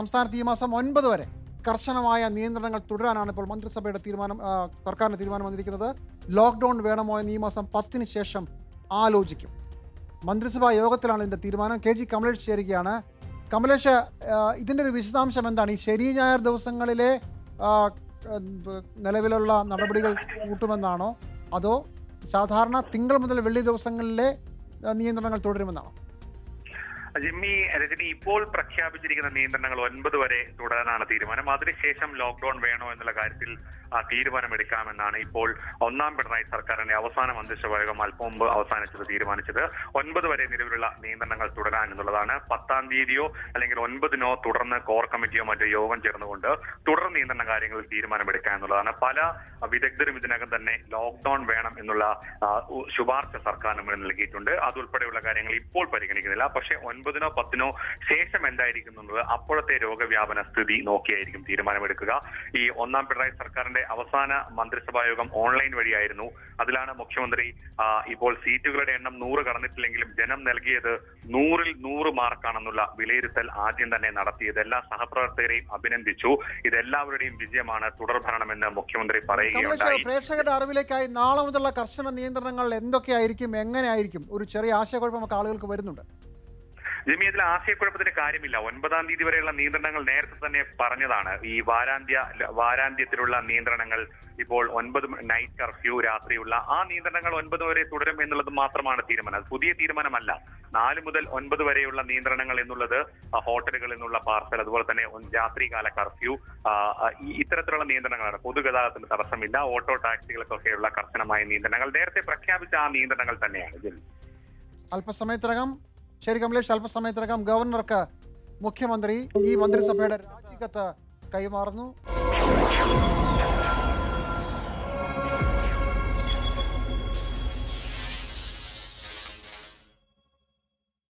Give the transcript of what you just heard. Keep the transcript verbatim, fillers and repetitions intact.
സംസ്ഥാനത്ത് ഈ മാസം ഒൻപത് വരെ കർശനമായ നിയന്ത്രണങ്ങൾ തുടരാനാണ് ഇപ്പോൾ മന്ത്രിസഭയുടെ തീരുമാനം, സർക്കാരിന്റെ തീരുമാനം വന്നിരിക്കുന്നത്. ലോക്ക്ഡൌൺ വേണമോ എന്ന് ഈ മാസം പത്തിന് ശേഷം ആലോചിക്കും. മന്ത്രിസഭാ യോഗത്തിലാണ് ഇതിന്റെ തീരുമാനം. കെ ജി കമലേഷ് ചേരുകയാണ്. കമലേഷ്, ഇതിന്റെ ഒരു വിശദാംശം എന്താണ്? ഈ ശനി ഞായർ ദിവസങ്ങളിലെ നിലവിലുള്ള നടപടികൾ കൂട്ടുമെന്നാണോ, അതോ സാധാരണ തിങ്കൾ മുതൽ വെള്ളി ദിവസങ്ങളിലെ നിയന്ത്രണങ്ങൾ തുടരുമെന്നാണോ? ജിമ്മി, രജനി, ഇപ്പോൾ പ്രഖ്യാപിച്ചിരിക്കുന്ന നിയന്ത്രണങ്ങൾ ഒൻപത് വരെ തുടരാനാണ് തീരുമാനം. അതിനുശേഷം ലോക്ക്ഡൌൺ വേണോ എന്നുള്ള കാര്യത്തിൽ തീരുമാനമെടുക്കാമെന്നാണ് ഇപ്പോൾ ഒന്നാം പിണറായി സർക്കാരിന്റെ അവസാന മന്ത്രിസഭാ യോഗം അല്പം മുമ്പ് അവസാനിച്ചത് തീരുമാനിച്ചത്. ഒൻപത് വരെ നിലവിലുള്ള നിയന്ത്രണങ്ങൾ തുടരാൻ എന്നുള്ളതാണ്. പത്താം തീയതിയോ അല്ലെങ്കിൽ ഒൻപതിനോ തുടർന്ന് കോർ കമ്മിറ്റിയോ മറ്റോ യോഗം ചേർന്നുകൊണ്ട് തുടർ നിയന്ത്രണ കാര്യങ്ങളിൽ തീരുമാനമെടുക്കുക എന്നുള്ളതാണ്. പല വിദഗ്ധരും ഇതിനകം തന്നെ ലോക്ക്ഡൌൺ വേണം എന്നുള്ള ശുപാർശ സർക്കാരിന് മുന്നിൽ നൽകിയിട്ടുണ്ട്. അതുൾപ്പെടെയുള്ള കാര്യങ്ങൾ ഇപ്പോൾ പരിഗണിക്കുന്നില്ല. പക്ഷേ ഒൻപതിനോ പത്തിനോ ശേഷം എന്തായിരിക്കും എന്നുള്ളത് അപ്പോഴത്തെ രോഗവ്യാപന സ്ഥിതി നോക്കിയായിരിക്കും തീരുമാനമെടുക്കുക. ഈ ഒന്നാം പിണറായി സർക്കാരിന്റെ അവസാന മന്ത്രിസഭാ യോഗം ഓൺലൈൻ വഴിയായിരുന്നു. അതിലാണ് മുഖ്യമന്ത്രി ഇപ്പോൾ സീറ്റുകളുടെ എണ്ണം നൂറ് കടന്നിട്ടില്ലെങ്കിലും ജനം നൽകിയത് നൂറിൽ നൂറ് മാർക്കാണെന്നുള്ള വിലയിരുത്തൽ ആദ്യം തന്നെ നടത്തിയത്. എല്ലാ സഹപ്രവർത്തകരെയും അഭിനന്ദിച്ചു. ഇതെല്ലാവരുടെയും വിജയമാണ് തുടർഭരണമെന്ന് മുഖ്യമന്ത്രി പറയുകയുണ്ടായി. പ്രേക്ഷകരുടെ അറിവിലേക്കായി നാളെ മുതലുള്ള കർശന നിയന്ത്രണങ്ങൾ എന്തൊക്കെയായിരിക്കും, എങ്ങനെയായിരിക്കും? ഒരു ചെറിയ ആശയക്കുഴപ്പം ആളുകൾക്ക് വരുന്നുണ്ട്. ജിമ്മി, ഇതിൽ ആശയക്കുഴപ്പത്തിന് കാര്യമില്ല. ഒൻപതാം തീയതി വരെയുള്ള നിയന്ത്രണങ്ങൾ നേരത്തെ തന്നെ പറഞ്ഞതാണ്. ഈ വാരാന്ത്യ വാരാന്ത്യത്തിലുള്ള നിയന്ത്രണങ്ങൾ ഇപ്പോൾ ഒൻപത് നൈറ്റ് കർഫ്യൂ രാത്രിയുള്ള ആ നിയന്ത്രണങ്ങൾ ഒൻപത് വരെ തുടരും എന്നുള്ളത് മാത്രമാണ് തീരുമാനം. അത് പുതിയ തീരുമാനമല്ല. നാല് മുതൽ ഒൻപത് വരെയുള്ള നിയന്ത്രണങ്ങൾ എന്നുള്ളത് ഹോട്ടലുകളിൽ നിന്നുള്ള പാർസൽ, അതുപോലെ തന്നെ രാത്രികാല കർഫ്യൂ, ഇത്തരത്തിലുള്ള നിയന്ത്രണങ്ങളാണ്. പൊതുഗതാഗതത്തിന് തടസ്സമില്ല. ഓട്ടോ ടാക്സികൾക്കൊക്കെയുള്ള കർശനമായ നിയന്ത്രണങ്ങൾ നേരത്തെ പ്രഖ്യാപിച്ച ആ നിയന്ത്രണങ്ങൾ തന്നെയാണ്. അല്പസമയത്തിനകം ശരി കമലേഷ്, അല്പസമയത്തിനകം ഗവർണർക്ക് മുഖ്യമന്ത്രി ഈ മന്ത്രിസഭയുടെ രാജിക്കത്ത് കൈമാറുന്നു.